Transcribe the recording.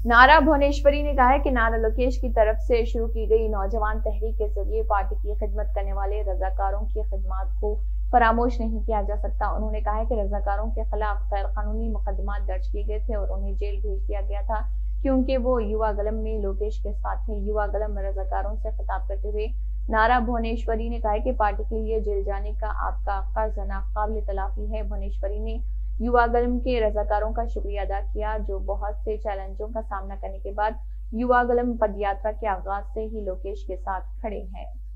नारा भुवनेश्वरी ने कहा है कि नारा लोकेश की तरफ से शुरू की गई नौजवान तहरीक के जरिए पार्टी की खिदमत करने वाले रजाकारों की खिदमत को फरामोश नहीं किया जा सकता। उन्होंने कहा है कि रजाकारों के खिलाफ गैर कानूनी मुकदमा दर्ज किए गए थे और उन्हें जेल भेज दिया गया था क्योंकि वो युवा गलम में लोकेश के साथ थे। युवा गलम रजाकारों से खिताब करते हुए नारा भुवनेश्वरी ने कहा है कि पार्टी के लिए जेल जाने का आपका कर्ज नाकाबिल तलाफी है। भुवनेश्वरी ने युवा गलम के रजाकारों का शुक्रिया अदा किया जो बहुत से चैलेंजों का सामना करने के बाद युवा गलम पदयात्रा के आगाज से ही लोकेश के साथ खड़े हैं।